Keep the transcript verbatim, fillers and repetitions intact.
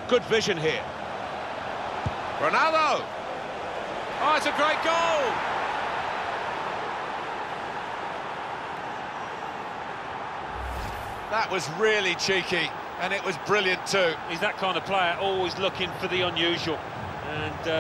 Good vision here. Ronaldo! Oh, it's a great goal! That was really cheeky, and it was brilliant too. He's that kind of player, always looking for the unusual. And... Uh...